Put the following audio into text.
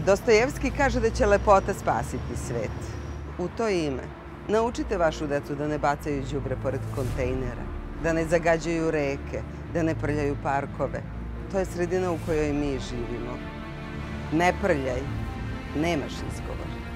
Dostojevski kaže da će lepota spasiti svet. U to ime, naučite vašu decu da ne bacaju đubre pored kontejnera, da ne zagađuju reke, da ne prljaju parkove. To je sredina u kojoj mi živimo. Ne prljaj, nemaš izgovor.